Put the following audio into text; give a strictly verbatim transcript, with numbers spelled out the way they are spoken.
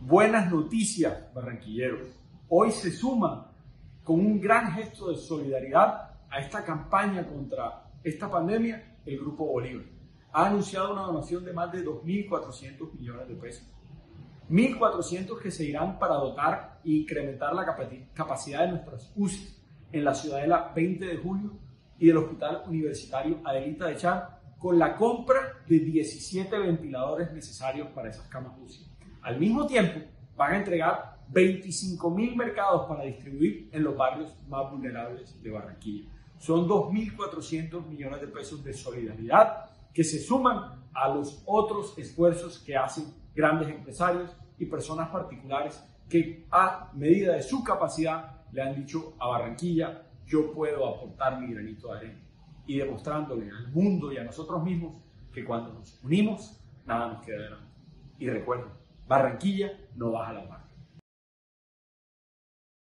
Buenas noticias, barranquilleros. Hoy se suman con un gran gesto de solidaridad a esta campaña contra esta pandemia el Grupo Bolívar. Ha anunciado una donación de más de dos mil cuatrocientos millones de pesos. mil cuatrocientos que se irán para dotar e incrementar la capacidad de nuestras U C Is en la Ciudadela veinte de julio y del Hospital Universitario Adelita de Char, con la compra de diecisiete ventiladores necesarios para esas camas U C I. Al mismo tiempo, van a entregar veinticinco mil mercados para distribuir en los barrios más vulnerables de Barranquilla. Son dos mil cuatrocientos millones de pesos de solidaridad que se suman a los otros esfuerzos que hacen grandes empresarios y personas particulares que, a medida de su capacidad, le han dicho a Barranquilla: yo puedo aportar mi granito de arena, y demostrándole al mundo y a nosotros mismos que cuando nos unimos, nada nos queda delante. Y recuerden, Barranquilla no baja la guardia.